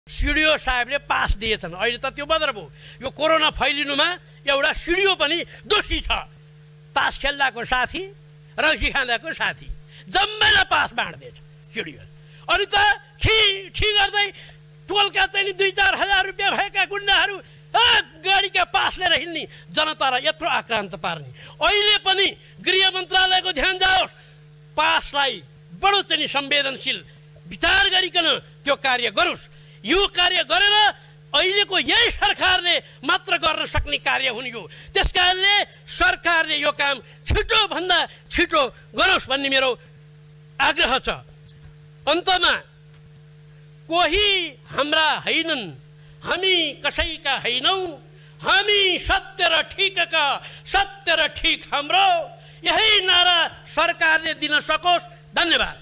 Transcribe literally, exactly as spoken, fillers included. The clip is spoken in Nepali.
सिडिओ साहेबले पास दिएछन्। अहिले त त्यो बदर भयो। यो कोरोना फैलिनुमा एउटा सिडिओ पनि दोषी छ। तास खेल्दाको साथी, रक्सी खाँदाको साथी, जम्मैलाई पास बाँड्दैछ सिडिओ। अनि त खी खी गर्दै टोलका चाहिँ नि दुई चार हजार रुपियाँ भएका गुन्डाहरू गाडीका पास लिएर हिँड्ने, जनतालाई यत्रो आक्रान्त पार्ने। अहिले पनि गृह मन्त्रालयको ध्यान जाओस्, पासलाई बडो चाहिँ संवेदनशील विचार गरिकन त्यो कार्य गरोस्। यो कार्य गरेर अहिलेको यही सरकारले मात्र गर्न सक्ने कार्य हुने हो। त्यसकारणले सरकारले यो काम छिटो भन्दा छिटो गरोस् भन्ने मेरो आग्रह छ। अन्तमा कोही हाम्रा हैनन्, हामी कसैका हैनौँ, हामी सत्य र ठिकका, सत्य र ठिक हाम्रो, यही नारा सरकारले दिन सकोस्। धन्यवाद।